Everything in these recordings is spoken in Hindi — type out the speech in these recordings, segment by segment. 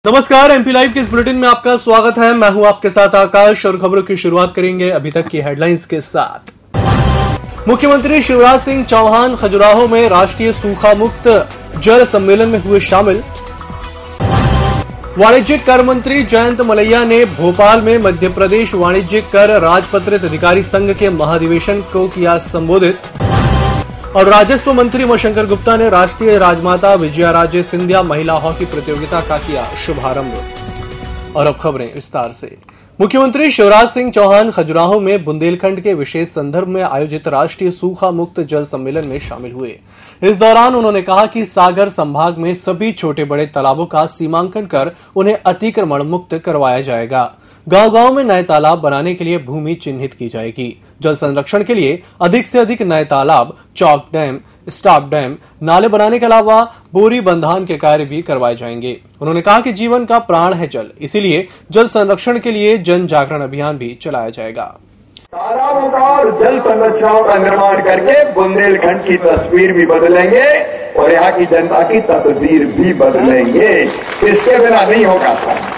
नमस्कार, एमपी लाइव के इस बुलेटिन में आपका स्वागत है। मैं हूं आपके साथ आकाश और खबरों की शुरुआत करेंगे अभी तक की हेडलाइंस के साथ। मुख्यमंत्री शिवराज सिंह चौहान खजुराहो में राष्ट्रीय सूखा मुक्त जल सम्मेलन में हुए शामिल। वाणिज्यिक कर मंत्री जयंत मलैया ने भोपाल में मध्य प्रदेश वाणिज्यिक कर राजपत्रित अधिकारी संघ के महाधिवेशन को किया संबोधित। और राजस्व मंत्री उमाशंकर गुप्ता ने राष्ट्रीय राजमाता विजयाराजे सिंधिया महिला हॉकी प्रतियोगिता का किया शुभारंभ। और अब खबरें विस्तार से। मुख्यमंत्री शिवराज सिंह चौहान खजुराहो में बुंदेलखंड के विशेष संदर्भ में आयोजित राष्ट्रीय सूखा मुक्त जल सम्मेलन में शामिल हुए। इस दौरान उन्होंने कहा कि सागर संभाग में सभी छोटे बड़े तालाबों का सीमांकन कर उन्हें अतिक्रमण मुक्त करवाया जाएगा। गांव-गांव में नए तालाब बनाने के लिए भूमि चिन्हित की जाएगी। जल संरक्षण के लिए अधिक से अधिक नए तालाब, चौक डैम, स्टॉप डैम, नाले बनाने के अलावा बोरी बंधान के कार्य भी करवाए जाएंगे। उन्होंने कहा कि जीवन का प्राण है जल, इसीलिए जल संरक्षण के लिए जन जागरण अभियान भी चलाया जाएगा। तालाबों का और जल संरचनाओं का निर्माण करके बुंदेलखंड की तस्वीर भी बदलेंगे और यहाँ की जनता की तस्वीर भी बदलेंगे। इसके बिना नहीं होगा।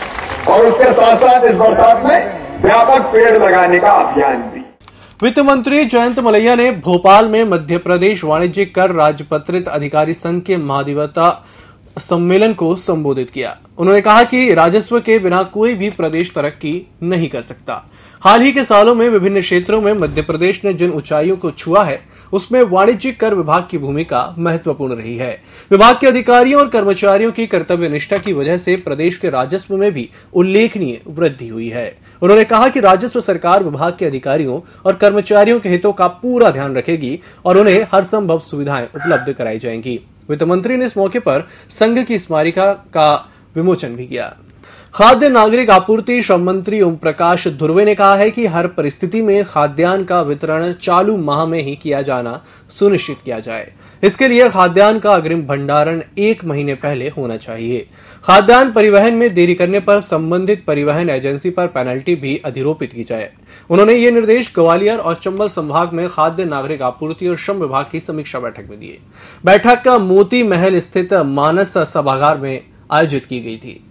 और उसके साथ साथ इस बरसात में व्यापक पेड़ लगाने का अभियान भी। वित्त मंत्री जयंत मलैया ने भोपाल में मध्य प्रदेश वाणिज्यिक कर राजपत्रित अधिकारी संघ के महाधिवक्ता सम्मेलन को संबोधित किया। उन्होंने कहा कि राजस्व के बिना कोई भी प्रदेश तरक्की नहीं कर सकता। हाल ही के सालों में विभिन्न क्षेत्रों में मध्य प्रदेश ने जिन ऊंचाइयों को छुआ है, उसमें वाणिज्यिक कर विभाग की भूमिका महत्वपूर्ण रही है। विभाग के अधिकारियों और कर्मचारियों की कर्तव्य निष्ठा की वजह से प्रदेश के राजस्व में भी उल्लेखनीय वृद्धि हुई है। उन्होंने कहा कि राजस्व सरकार विभाग के अधिकारियों और कर्मचारियों के हितों का पूरा ध्यान रखेगी और उन्हें हर संभव सुविधाएं उपलब्ध कराई जाएंगी। वित्त मंत्री ने इस मौके पर संघ की स्मारिका का विमोचन भी किया। खाद्य नागरिक आपूर्ति श्रम मंत्री ओम प्रकाश धुर्वे ने कहा है कि हर परिस्थिति में खाद्यान्न का वितरण चालू माह में ही किया जाना सुनिश्चित किया जाए। इसके लिए खाद्यान्न का अग्रिम भंडारण 1 महीने पहले होना चाहिए। खाद्यान्न परिवहन में देरी करने पर संबंधित परिवहन एजेंसी पर पेनल्टी भी अधिरोपित की जाए। उन्होंने ये निर्देश ग्वालियर और चंबल संभाग में खाद्य नागरिक आपूर्ति और श्रम विभाग की समीक्षा बैठक में दिए। बैठक का मोती महल स्थित मानस सभागार में आयोजित की गई थी।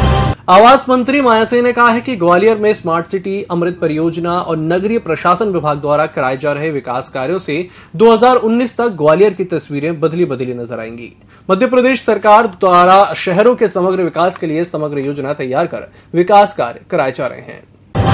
आवास मंत्री माया सिंह ने कहा है कि ग्वालियर में स्मार्ट सिटी, अमृत परियोजना और नगरीय प्रशासन विभाग द्वारा कराए जा रहे विकास कार्यों से 2019 तक ग्वालियर की तस्वीरें बदली बदली नजर आएंगी। मध्य प्रदेश सरकार द्वारा शहरों के समग्र विकास के लिए समग्र योजना तैयार कर विकास कार्य कराए जा रहे हैं।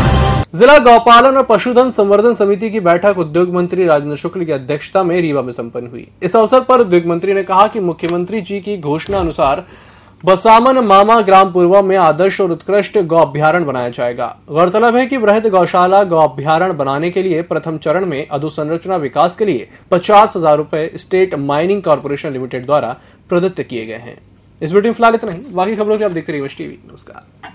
जिला गौपालन और पशुधन संवर्धन समिति की बैठक उद्योग मंत्री राजेंद्र शुक्ल की अध्यक्षता में रीवा में संपन्न हुई। इस अवसर पर उद्योग मंत्री ने कहा कि मुख्यमंत्री जी की घोषणा अनुसार बसामन मामा ग्राम पूर्वा में आदर्श और उत्कृष्ट गौ अभ्यारण्य बनाया जाएगा। गौरतलब है कि बृहद गौशाला गौ अभ्यारण्य बनाने के लिए प्रथम चरण में अधोसंरचना विकास के लिए 50,000 रुपए स्टेट माइनिंग कॉर्पोरेशन लिमिटेड द्वारा प्रदत्त किए गए हैं। इस वीडियो में फिलहाल इतना ही। बाकी खबरों के लिए आप देखते रहिए टीवी। नमस्कार।